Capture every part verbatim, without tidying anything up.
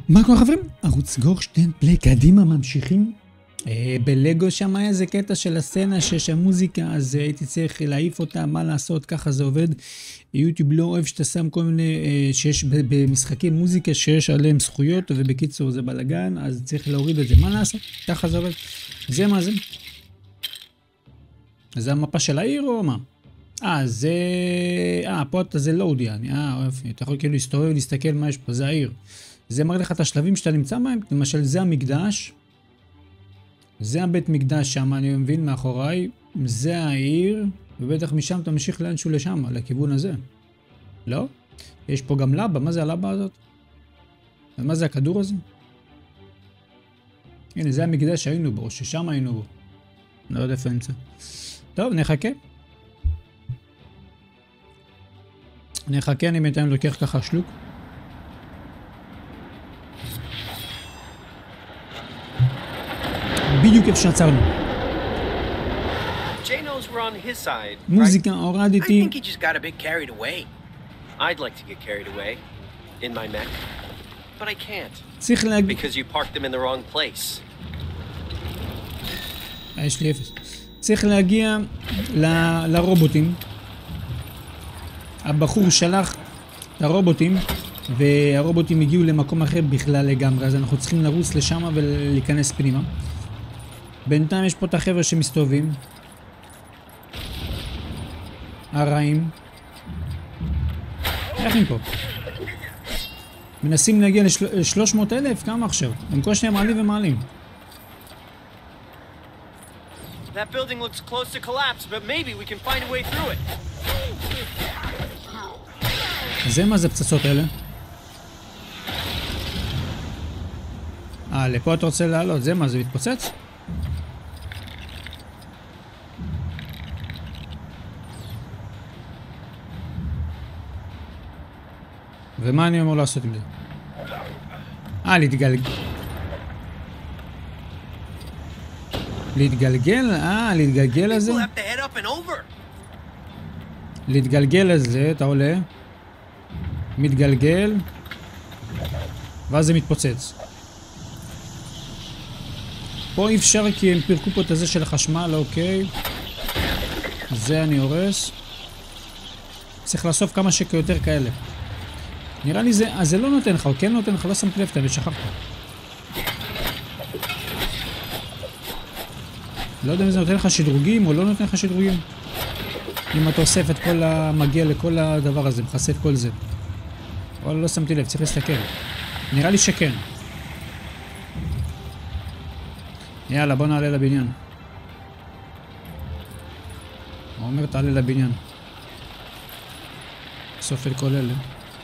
מה קורה חברים? ערוץ גורשטיין פליי קדימה ממשיכים. אה, בלגו שם היה איזה קטע של הסצנה שיש שם מוזיקה, אז הייתי צריך להעיף אותה, מה לעשות, ככה זה עובד. יוטיוב לא אוהב שאתה שם כל מיני, אה, שיש במשחקים מוזיקה שיש עליהם זכויות, ובקיצור זה בלגן, אז צריך להוריד את זה, מה לעשות? ככה זה עובד. זה מה זה? זה המפה של העיר או מה? אה, זה... אה, פה זה לואוד יעני, אה, יופי, אתה יכול כאילו להסתובב ולהסתכל מה יש פה, זה העיר. זה מראה לך את השלבים שאתה נמצא בהם, למשל זה המקדש, זה הבית מקדש שם, אני מבין מאחוריי, זה העיר, ובטח משם אתה ממשיך לאנשהו לשם, לכיוון הזה. לא? יש פה גם לבה, מה זה הלבה הזאת? ומה זה הכדור הזה? הנה, זה המקדש שהיינו בו, ששם היינו בו. לא יודע איפה נמצא. טוב, נחכה. נחכה, אני בינתיים לוקח ככה שלוק. בדיוק איפה שעצרנו. מוזיקה הורדתי. צריך להגיע... יש לי אפס. צריך להגיע ל... לרובוטים. הבחור שלח את הרובוטים, והרובוטים הגיעו למקום אחר בכלל לגמרי, אז אנחנו צריכים לרוץ לשם ולהיכנס פנימה. בינתיים יש פה את החבר'ה שמסתובבים. הרעים. איך הם פה? מנסים להגיע ל-שלוש מאות אלף? כמה עכשיו? הם כל שניה מעלים ומעלים. That building looks close to collapse, but maybe we can find a way through it. זה מה זה פצצות האלה? אה, לפה אתה רוצה לעלות, זה מה זה מתפוצץ? ומה אני אמור לעשות עם זה? אה, להתגלגל. להתגלגל? אה, להתגלגל על זה? להתגלגל על זה, אתה עולה. מתגלגל. ואז זה מתפוצץ. פה אי אפשר כי הם פירקו פה את הזה של החשמל, אוקיי. זה אני הורס. צריך לאסוף כמה שיותר כאלה. נראה לי זה, אז זה לא נותן לך, או כן נותן לך, לא שמתי לב, אתה שכחת. לא יודע אם זה נותן לך שדרוגים או לא נותן לך שדרוגים. אם אתה אוסף את כל המגיע לכל הדבר הזה, מכסה את כל זה. אבל לא שמתי לב, צריך להסתכל. נראה לי שכן. יאללה, בוא נעלה לבניין. הוא אומר, תעלה לבניין. אוסף את כל אלה.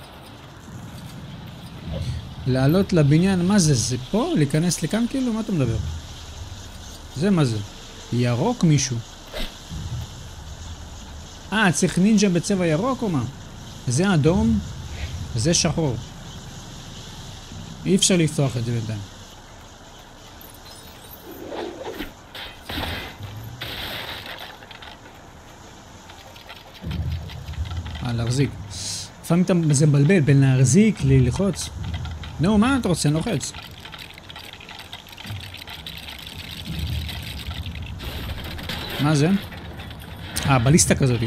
לעלות לבניין, מה זה? זה פה? להיכנס לכאן כאילו? מה אתה מדבר? זה מה זה? ירוק מישהו. אה, צריך נינג'ה בצבע ירוק או מה? זה אדום, זה שחור. אי אפשר לפתוח את זה בינתיים. אה, להחזיק. לפעמים זה מבלבל בין להחזיק ללחוץ. נו, מה אתה רוצה? נוחץ. מה זה? אה, בליסטה כזאת.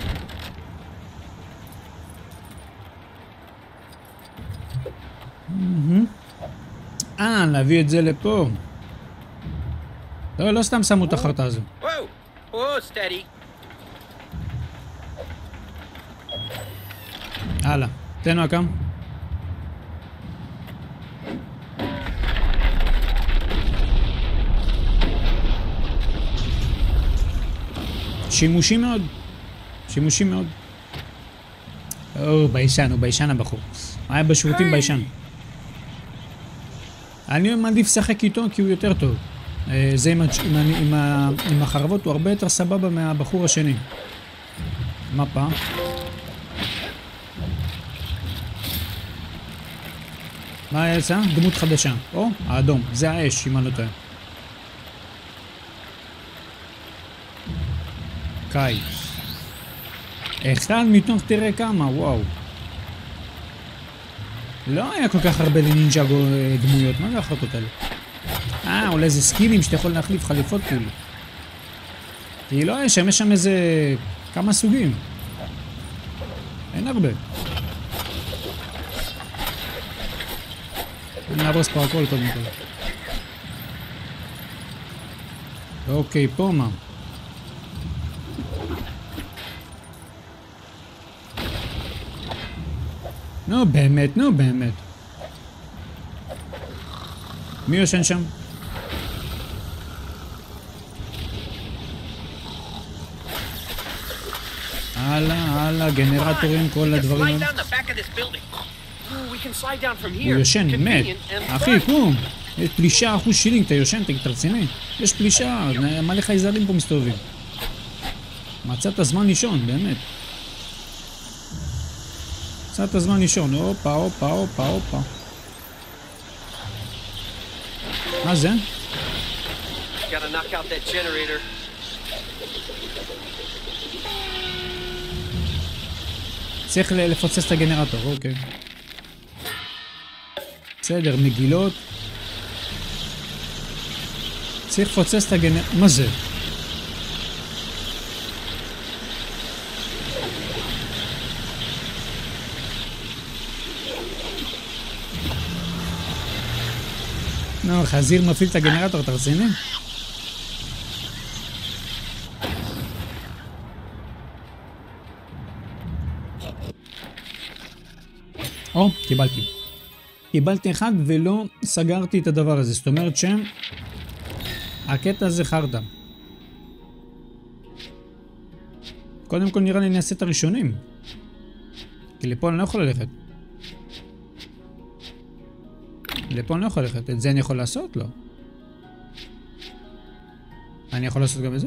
אה, להביא את זה לפה. לא, לא סתם שמו את החרטה הזו. הלאה, תנו הקם. שימושי מאוד. שימושי מאוד. או, ביישן, הוא ביישן הבחור. היה בשירותים ביישן. אני מעדיף לשחק איתו כי הוא יותר טוב. זה עם, עם, עם, עם החרבות הוא הרבה יותר סבבה מהבחור השני. מפה. מה יצא? דמות חדשה. או, האדום. זה האש, אם אני לא טועה. קאי. אחד מתוך תראה כמה, וואו. לא היה כל כך הרבה לנינג'אגו דמויות, מה זה ההחלטות האלה? אה, אולי זה סקינים שאתה יכול להחליף חליפות כאילו. כי לא, יש שם, יש שם איזה כמה סוגים. אין הרבה. נהרוס פה הכל קודם כל. אוקיי, פה מה? נו באמת, נו באמת. מי יושן שם? הלאה, הלאה, גנרטורים, כל הדברים. הוא יושן, מת. אחי, קום. יש פלישה אחוז שילינג, אתה יושן, אתה רציני. יש פלישה, מלא חייזרים פה מסתובבים. מצאת הזמן לישון, באמת. מצאת הזמן לישון, הופה, הופה, הופה, הופה. מה זה? צריך לפוצץ את הגנרטור, אוקיי. בסדר, מגילות. צריך לפוצץ את הגנרטור. מה זה? נו, חזיר מפעיל את הגנרטור, אתה רציני? או, קיבלתי. קיבלתי אחד ולא סגרתי את הדבר הזה. זאת אומרת שם הקטע הזה חרדה. קודם כל נראה לי נעשה את הראשונים. כי לפה אני לא יכול ללכת. לפה אני לא יכול ללכת. את זה אני יכול לעשות? לא. אני יכול לעשות גם את זה?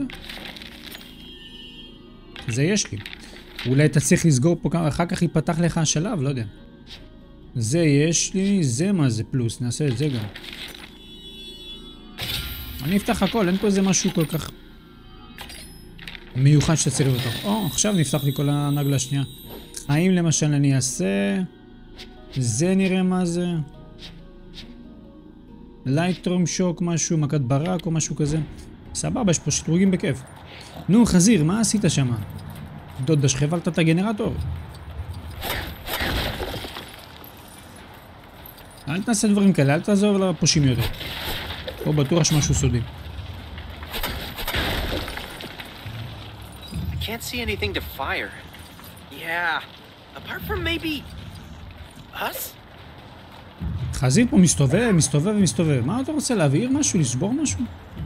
זה יש לי. אולי אתה צריך לסגור פה כמה, אחר כך ייפתח לך השלב, לא יודע. זה יש לי, זה מה זה פלוס, נעשה את זה גם. אני אפתח הכל, אין פה איזה משהו כל כך מיוחד שצריך אותו. או, עכשיו נפתח לי כל הנגלה השנייה. האם למשל אני אעשה... זה נראה מה זה. לייטרום שוק משהו, מכת ברק או משהו כזה. סבבה, יש פה שדרוגים בכיף. נו, חזיר, מה עשית שם? דודה, שחבלת את הגנרטור. אל תעשה דברים כאלה, אל תעזור לפושים יותר. פה בטוח יש משהו סודי. I can't see anything to fire. Yeah, apart from maybe us? חזיר פה מסתובב, מסתובב ומסתובב. מה אתה רוצה, להבעיר משהו? לשבור משהו?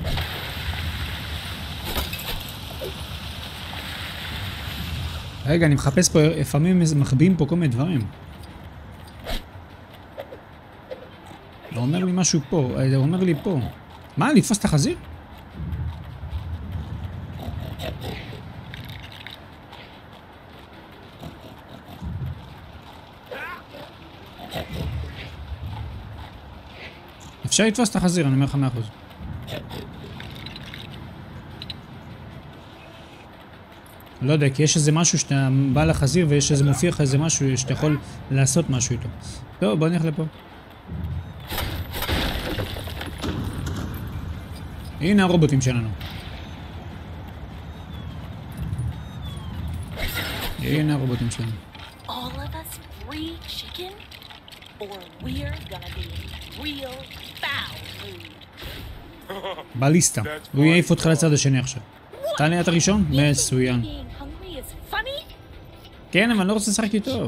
רגע, אני מחפש פה, לפעמים מחביאים פה כל מיני דברים. הוא אומר לי משהו פה, הוא אומר לי פה. מה, לתפוס את החזיר? אפשר לתפוס את החזיר, אני אומר לך מאה אחוז. לא יודע, כי יש איזה משהו שאתה בא לחזיר ויש איזה מופיע לך איזה משהו שאתה יכול לעשות משהו איתו. טוב, בוא נלך לפה. הנה הרובוטים שלנו. הנה הרובוטים שלנו. בליסטה. הוא יעיף אותך לצד השני עכשיו. תענה את הראשון? מצוין. כן, אבל אני לא רוצה לשחק איתו.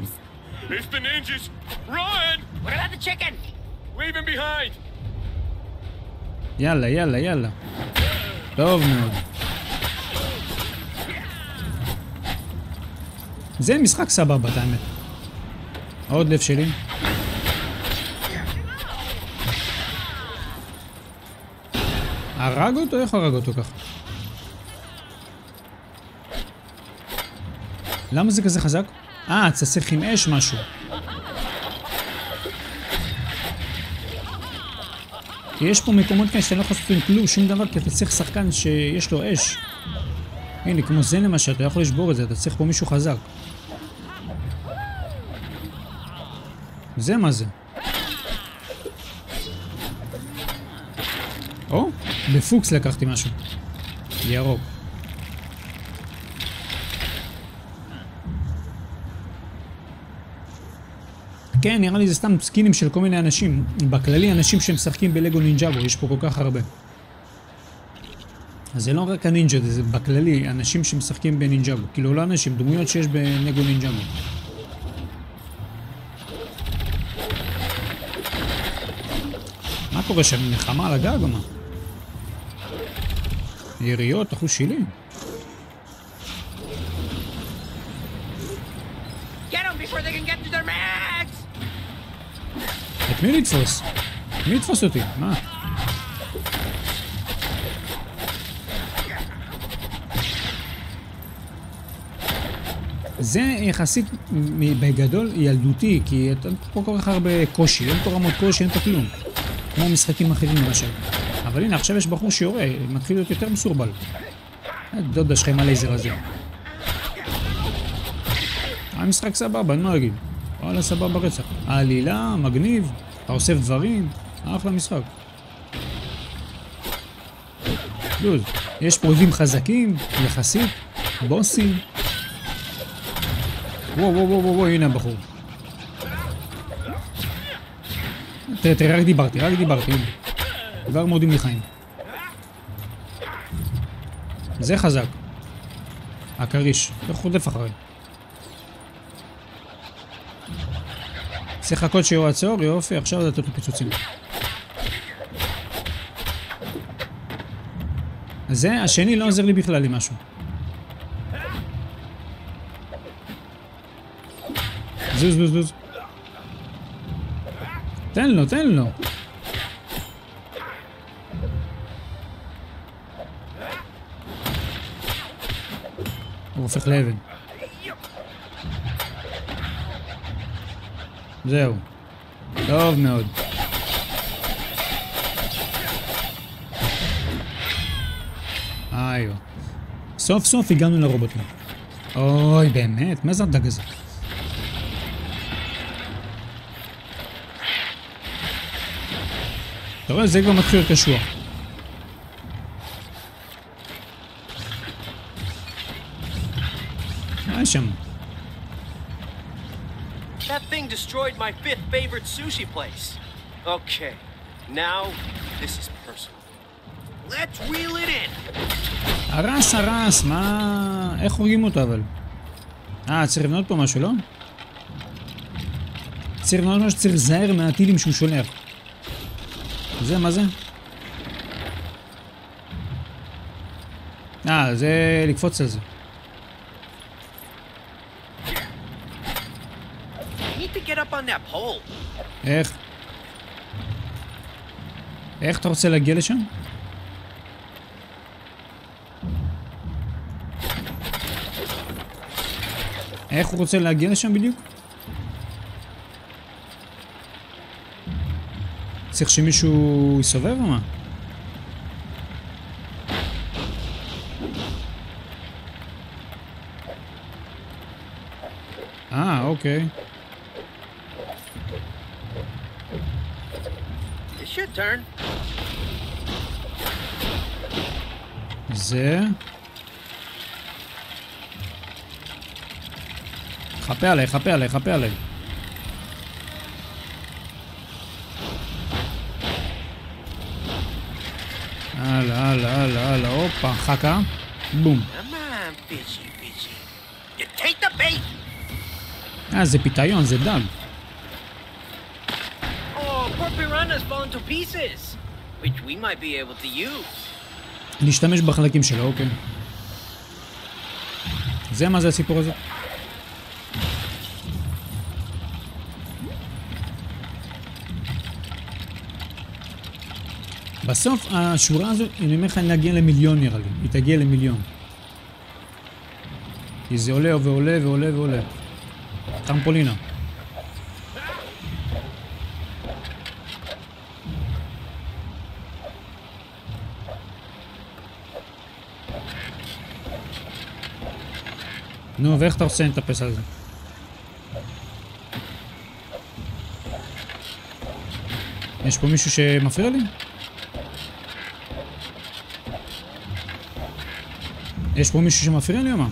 יאללה, יאללה, יאללה. טוב מאוד. זה משחק סבבה, את האמת. עוד לב שלי. הרג אותו? איך הרג אותו ככה? למה זה כזה חזק? אה, אתה צריך עם אש משהו. כי יש פה מקומות כאלה שאתה לא יכול לעשות עם כלום, שום דבר, כי אתה צריך שחקן שיש לו אש. הנה, כמו זה למשל, אתה יכול לשבור את זה, אתה צריך פה מישהו חזק. זה מה זה? או, בפוקס לקחתי משהו. ירוק. כן, נראה לי זה סתם סקינים של כל מיני אנשים. בכללי, אנשים שמשחקים בלגו נינג'אגו, יש פה כל כך הרבה. אז זה לא רק הנינג'ה, זה בכללי, אנשים שמשחקים בנינג'אגו. כאילו לא אנשים, דמויות שיש בלגו נינג'אגו. מה קורה שם? מלחמה על הגג או מה? יריות, אחוז שלי. את מי לתפוס? מי לתפוס אותי? מה? זה יחסית בגדול ילדותי, כי אין פה כל כך הרבה קושי, אין פה רמות קושי, אין פה כלום. כמו משחקים אחרים למשל. אבל הנה, עכשיו יש בחור שיורה, מתחיל להיות יותר מסורבל. דודה שלך עם הלייזר הזה. המשחק סבבה, אין מה להגיד. וואלה, סבבה רצח. העלילה, מגניב, אתה אוסף דברים, אחלה משחק. דוד, יש פה אויבים חזקים, יחסית, בוסים. וואו וואו וואו וואו, הנה הבחור. תראה, תראה, רק דיברתי, רק דיברתי. דבר מורדים לי חיים. זה חזק. הקריש, אתה חודף אחרי. צריך לחכות שהוא עצור, יופי, עכשיו לתת לו פיצוצים. זה, השני לא עוזר לי בכלל עם משהו. זוז, זוז, זוז. תן לו, תן לו. הוא הופך לאבן. זהו. טוב מאוד. איו. סוף סוף הגענו לרובוטים. אוי, באמת? מה זה הדג הזה? אתה רואה, זה כבר מתחיל להיות קשוח. מה יש שם? That thing destroyed my fifth favorite sushi place. Okay, now this is personal. Let's reel it in. הרס, הרס, מה... איך הורגים אותו אבל? אה, צריך לבנות פה משהו, לא? צריך לבנות משהו שצריך זהר מהטילים שהוא שולח. זה, מה זה? אה, זה לקפוץ על זה. איך? איך אתה רוצה להגיע לשם? איך הוא רוצה להגיע לשם בדיוק? צריך שמישהו יסובב או מה? אה, אוקיי. זה... חפה עליי, חפה עליי, חפה עליי. הלאה, הלאה, הלאה, הלאה, הופה, חכה. בום. אה, זה פיתיון, זה דג. להשתמש בחלקים שלו, אוקיי. זה מה זה הסיפור הזה? בסוף השורה הזו, אני אומר לך, אני אגיע למיליון נראה לי. היא תגיע למיליון. כי זה עולה ועולה ועולה ועולה. טרמפולינה. נו, ואיך אתה רוצה לטפס על זה? יש פה מישהו שמפריע לי? יש פה מישהו שמפריע לי או מה?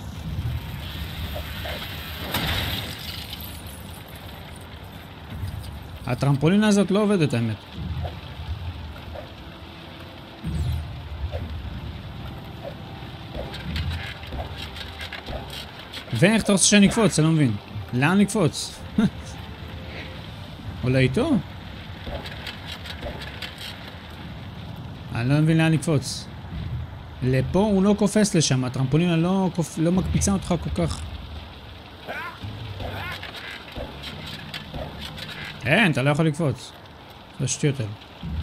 הטרמפולינה הזאת לא עובדת האמת. ואיך אתה רוצה שאני אקפוץ? אני לא מבין. לאן לקפוץ? אולי איתו? אני לא מבין לאן לקפוץ. לפה הוא לא קופץ לשם, הטרמפולינה לא, קופ... לא מקפיצה אותך כל כך. אין, אתה לא יכול לקפוץ. זה שטויות האלה.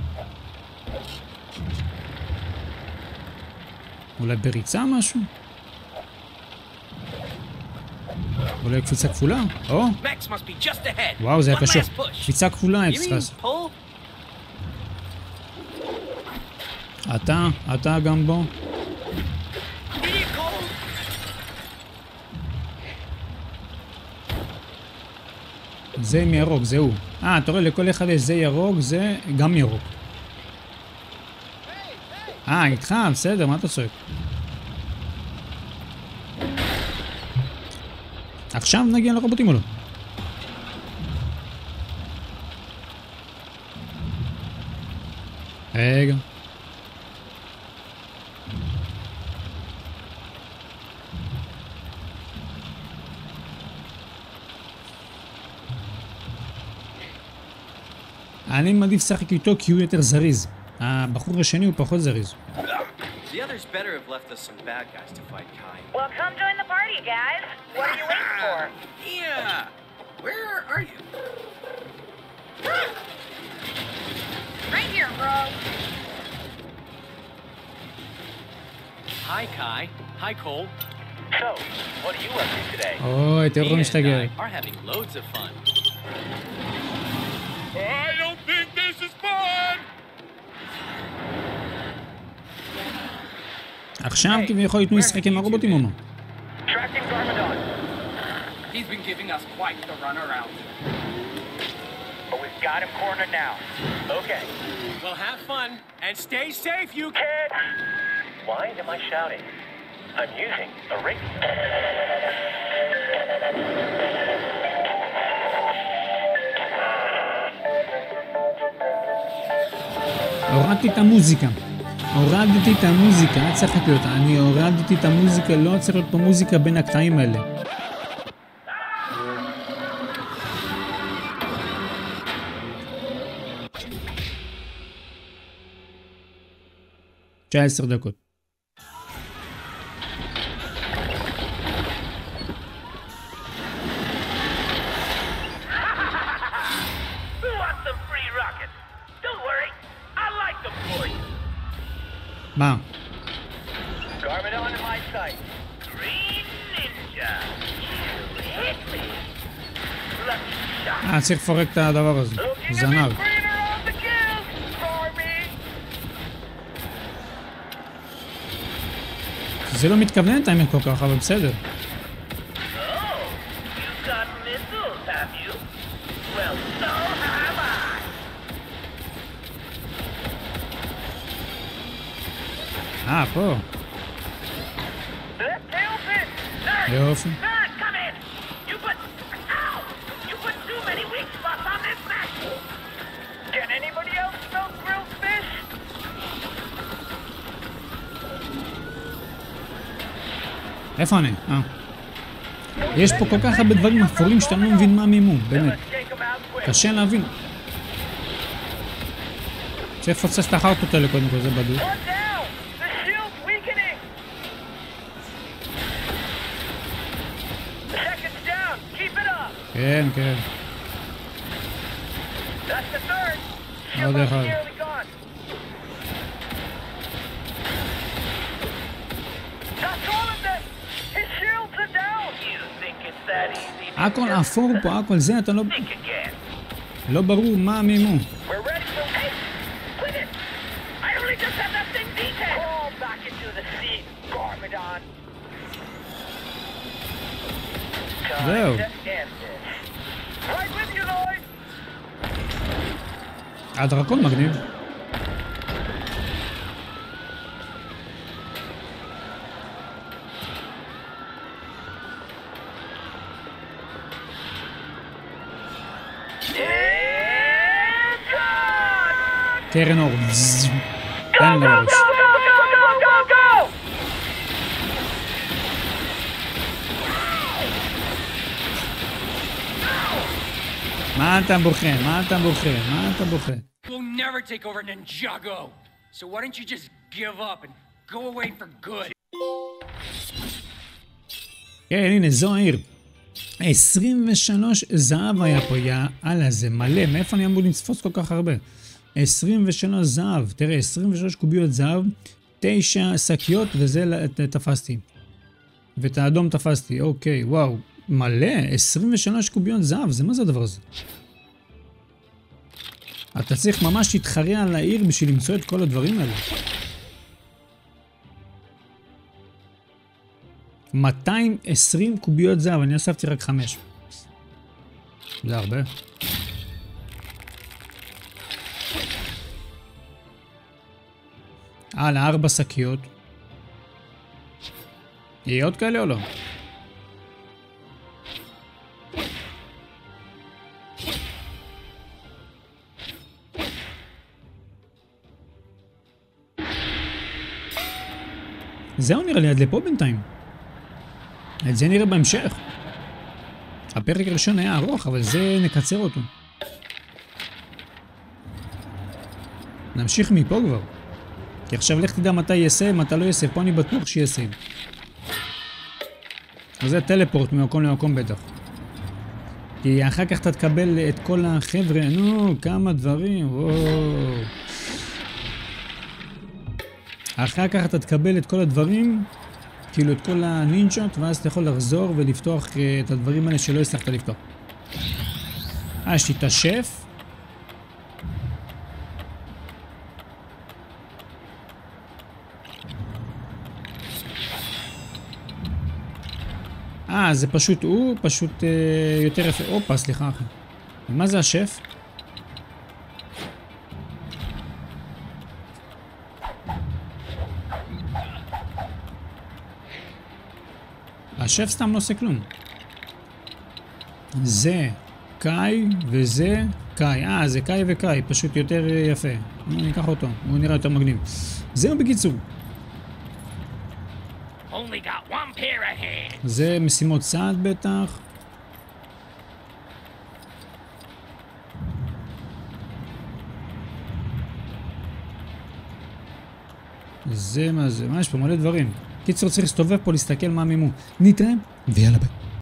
אולי בריצה משהו? אולי קפיצה כפולה? או! וואו, זה היה קשוח. קפיצה כפולה היה צריך לעשות. אתה, אתה גם בו. זה עם ירוק, זה הוא. אה, אתה רואה, לכל אחד יש זה ירוק, זה גם ירוק. אה, איתך, בסדר, מה אתה צועק? עכשיו נגיע לרובוטים או לא? רגע. אני מעדיף לשחק איתו כי הוא יותר זריז. הבחור השני הוא פחות זריז. The others better have left us some bad guys to fight Kai. Well, come join the party, guys. What are you waiting for? Yeah. Where are you? Right here, bro. Hi, Kai. Hi, Cole. So, what are you up to today? אוי, תראו Ian and משתגע. I are having loads of fun. I don't think this is fun! עכשיו כביכול ייתנו לשחק עם הרובוטים או מה? Tracking Garmadon. He's been giving us quite the runaround. But we've got him cornered now. Okay. Well, have fun and stay safe, you Kid! Why am I shouting? I'm using a radio. הורדתי את המוזיקה. הורדתי את המוזיקה, היה צריך להיות. אני הורדתי את המוזיקה, לא צריך להיות פה מוזיקה בין הקטעים האלה. תשע עשרה דקות. מה? Garmadon in my sight. Green Ninja. Hit me. Lucky shot. אה, צריך לפרק את הדבר הזה. זנב. Greener on the kill for me. זה לא מתכוון את האמת כל כך, אבל בסדר. Oh, you've got missiles, have you? Well, so have I. אה, פה. יופי. Come in. You put, ow! You put too many weak spots on this mess. Can anybody else smell grilled fish? איפה אני? אה. יש פה כל כך הרבה דברים אפורים שאתה לא מבין מה מימו, באמת. קשה להבין. צריך לפוצץ את החרטות האלה קודם כל, זה בדיוק. כן, כן. עוד אחד. הכל אפור פה, הכל זה, אתה לא... לא ברור מה מימו. זהו. הדרקון מגניב. קרן אור. תן לו ראש. מה אתה בוכה? מה אתה בוכה? מה אתה בוכה? We'll never take over Ninjago. So why don't you just give up and go away for good? כן, הנה, זו העיר. עשרים ושלוש זהב היה פה, יא אללה, זה מלא. מאיפה אני אמור לצפוץ כל כך הרבה? עשרים ושלוש זהב. תראה, עשרים ושלוש קוביות זהב, תשע שקיות, וזה תפסתי. ואת האדום תפסתי. אוקיי, וואו. מלא, עשרים ושלוש קוביות זהב, זה מה זה הדבר הזה? אתה צריך ממש להתחרע על העיר בשביל למצוא את כל הדברים האלה. מאתיים ועשרים קוביות זהב, אני אספתי רק חמש. זה הרבה. הלאה, ארבע שקיות. יהיה עוד כאלה או לא? זהו נראה לי עד לפה בינתיים. את זה נראה בהמשך. הפרק הראשון היה ארוך, אבל זה נקצר אותו. נמשיך מפה כבר. כי עכשיו לך תדע מתי יסיים, מתי לא יסיים. פה אני בטוח שיסיים. אז זה טלפורט ממקום למקום בטח. כי אחר כך אתה תקבל את כל החבר'ה. נו, כמה דברים. וואו. אחר כך אתה תקבל את כל הדברים, כאילו את כל הנינג'ות, ואז אתה יכול לחזור ולפתוח את הדברים האלה שלא הצלחת לפתוח. אה, יש לי את השף. אה, זה פשוט הוא, פשוט אה, יותר יפה. אופה, סליחה אחי. ומה זה השף? השף סתם לא עושה כלום. זה קאי וזה קאי. אה, זה קאי וקאי, פשוט יותר יפה. אני אקח אותו, הוא נראה יותר מגניב. זהו בקיצור. Only got one pair of hands. זה משימות צעד בטח. זה מה זה, מה יש פה מלא דברים. קיצור צריך להסתובב פה, להסתכל מה מימו. נתראה ויאללה ביי.